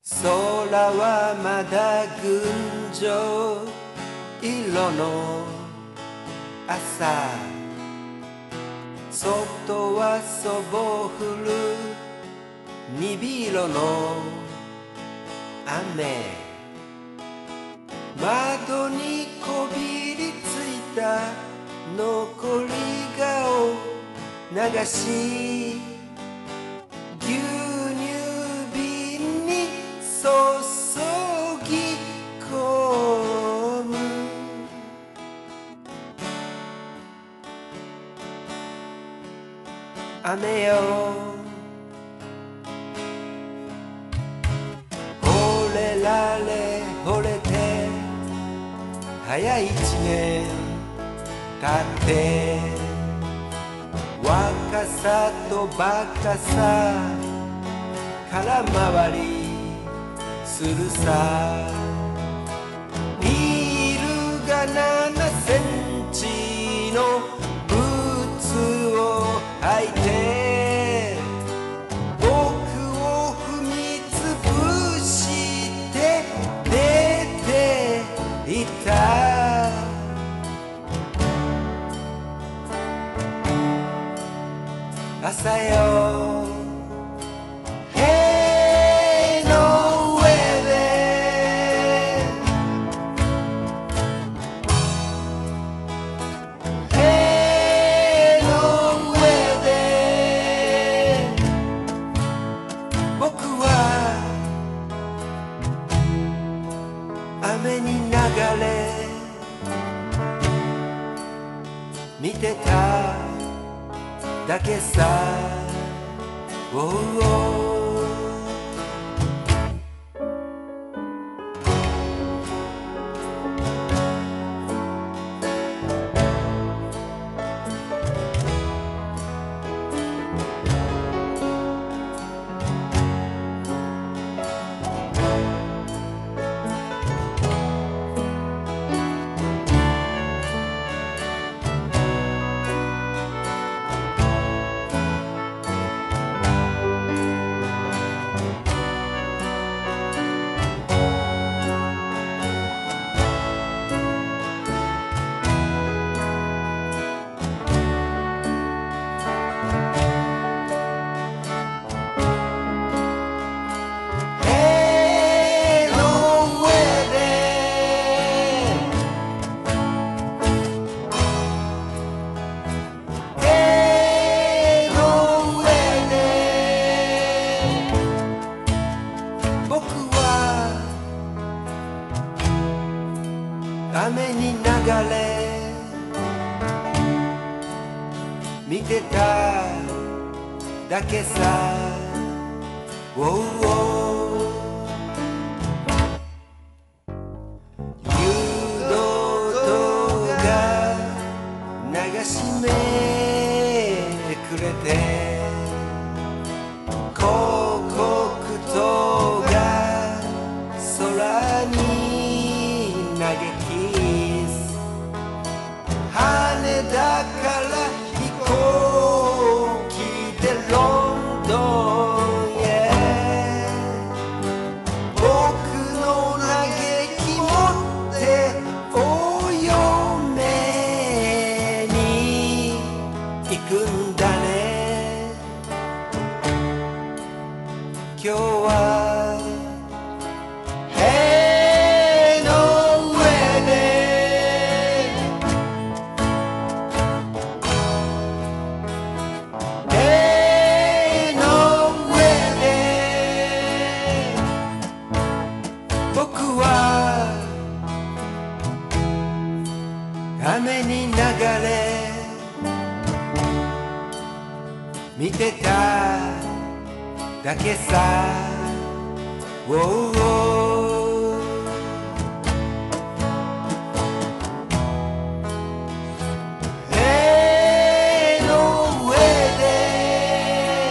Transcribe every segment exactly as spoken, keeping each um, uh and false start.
空はまだ群青色の朝、外はそぼ降る鈍色の雨、窓にこびりついた残り顔流し、牛乳瓶に注ぎ込む。雨よ惚れられ惚れて早い一年経って、若さとバカさ空回りするさ。ヒールがななセンチのブーツを履いて、僕を踏みつぶして出ていた。朝よ塀の上で塀の上で僕は雨に流れ見てただけさ。おうおう雨に流れ見てただけさ。おうおう誘導灯が流し目くれて、広告塔が空に投げ羽田から飛行機でロンドンへ、僕の嘆き持ってお嫁に行くんだね。今日は塀の上で塀の上で僕は雨に流れ見てただけさ。おうおう塀の上で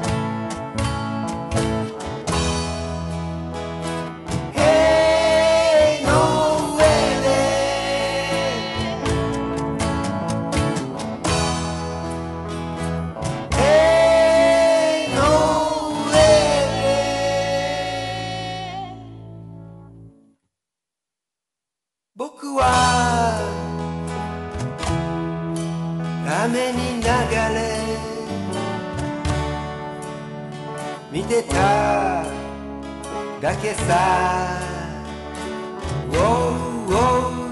塀の上で塀の上で雨に流れ見てただけさ Wow, wow